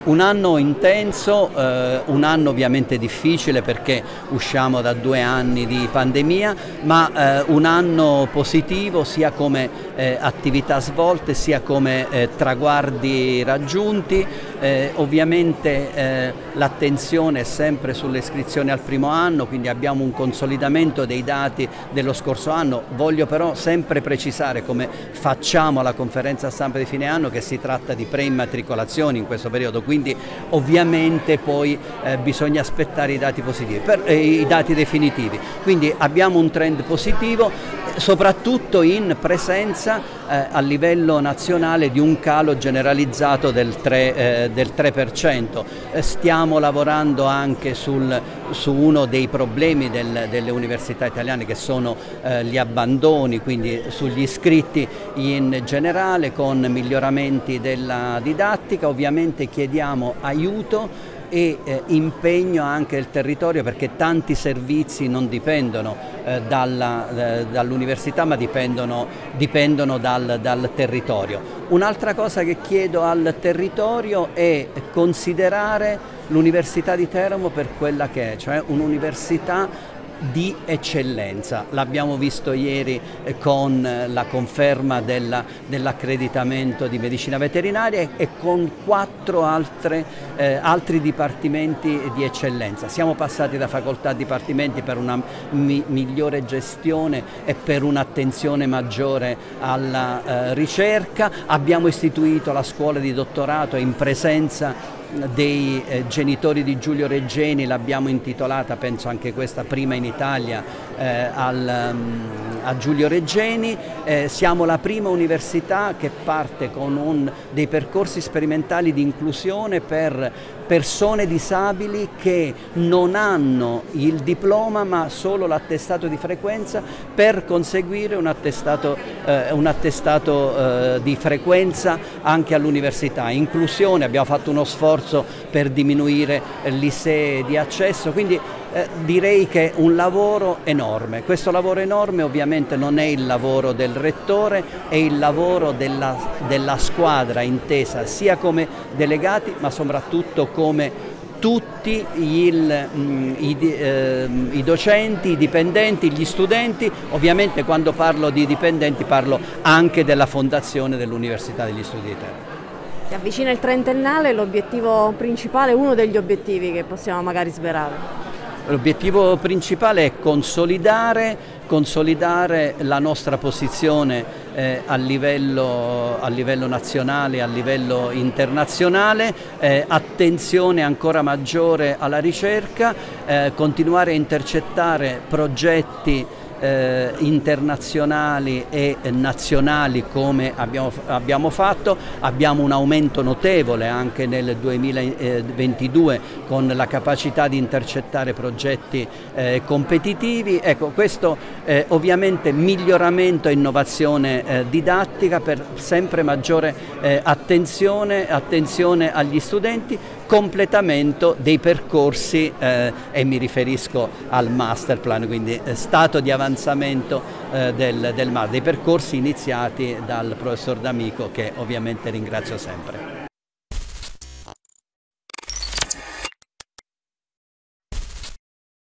Un anno intenso, un anno ovviamente difficile perché usciamo da 2 anni di pandemia, ma un anno positivo sia come attività svolte sia come traguardi raggiunti. Ovviamente l'attenzione è sempre sulle iscrizioni al primo anno, quindi abbiamo un consolidamento dei dati dello scorso anno. Voglio però sempre precisare, come facciamo alla conferenza stampa di fine anno, che si tratta di preimmatricolazioni in questo periodo, quindi ovviamente poi bisogna aspettare i dati positivi, i dati definitivi. Quindi abbiamo un trend positivo, soprattutto in presenza a livello nazionale di un calo generalizzato del 3%. Stiamo lavorando anche su uno dei problemi delle università italiane, che sono gli abbandoni, quindi sugli iscritti in generale, con miglioramenti della didattica. Ovviamente chiediamo aiuto e impegno anche del territorio, perché tanti servizi non dipendono dall'università, ma dipendono dal territorio. Un'altra cosa che chiedo al territorio è considerare l'Università di Teramo per quella che è, cioè un'università di eccellenza. L'abbiamo visto ieri con la conferma dell'accreditamento di medicina veterinaria e con 4 altri dipartimenti di eccellenza. Siamo passati da facoltà a dipartimenti per una migliore gestione e per un'attenzione maggiore alla ricerca. Abbiamo istituito la scuola di dottorato in presenza dei genitori di Giulio Regeni, l'abbiamo intitolata, penso anche questa prima in Italia, a Giulio Regeni. Siamo la prima università che parte con dei percorsi sperimentali di inclusione per persone disabili che non hanno il diploma ma solo l'attestato di frequenza, per conseguire un attestato di frequenza anche all'università. Inclusione, abbiamo fatto uno sforzo per diminuire l'ISEE di accesso, quindi direi che è un lavoro enorme. Questo lavoro enorme ovviamente non è il lavoro del rettore, è il lavoro della squadra intesa sia come delegati ma soprattutto come tutti i docenti, i dipendenti, gli studenti. Ovviamente quando parlo di dipendenti parlo anche della fondazione dell'Università degli Studi di Teramo. Si avvicina il trentennale, l'obiettivo principale, uno degli obiettivi che possiamo magari svelare. L'obiettivo principale è consolidare la nostra posizione a livello nazionale, a livello internazionale, attenzione ancora maggiore alla ricerca, continuare a intercettare progetti internazionali e nazionali come abbiamo fatto. Abbiamo un aumento notevole anche nel 2022 con la capacità di intercettare progetti competitivi. Ecco, questo ovviamente miglioramento e innovazione didattica per sempre maggiore attenzione agli studenti, completamento dei percorsi e mi riferisco al master plan, quindi stato di avanzamento dei percorsi iniziati dal professor D'Amico, che ovviamente ringrazio sempre.